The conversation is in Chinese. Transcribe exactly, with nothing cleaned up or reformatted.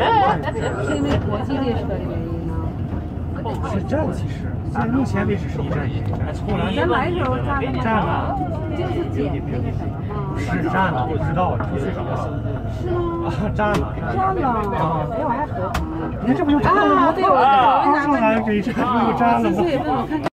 是因为国际列车的原因吗？ 是站其实，现在目前为止是一站一站。 咱来的时候站了站了， 就是捡那个什么吗？ 是站了，我不知道，出去找。 是吗？ 啊，站了。 站了。哎，我还合。 你看这不就站了吗？ 对，我我为啥刚上来这一站不就站了吗？